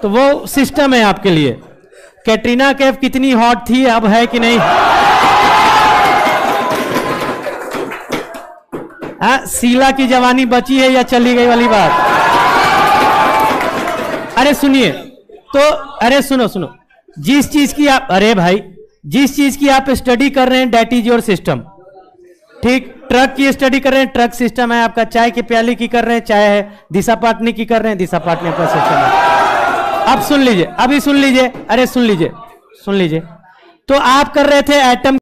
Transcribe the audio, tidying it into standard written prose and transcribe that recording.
तो वो सिस्टम है आपके लिए। कैटरीना कैफ कितनी हॉट थी, अब है कि नहीं? शीला की जवानी बची है या चली गई वाली बात? अरे सुनिए तो, अरे सुनो सुनो, जिस चीज की आप, अरे भाई जिस चीज की आप स्टडी कर रहे हैं दैट इज योर सिस्टम। ठीक, ट्रक की स्टडी कर रहे हैं, ट्रक सिस्टम है आपका। चाय की प्याली की कर रहे हैं, चाय है। दिशा पाटनी की कर रहे हैं, दिशा पाटनी आपका सिस्टम है। अब सुन लीजिए, अभी सुन लीजिए, अरे सुन लीजिए, सुन लीजिए। तो आप कर रहे थे एटम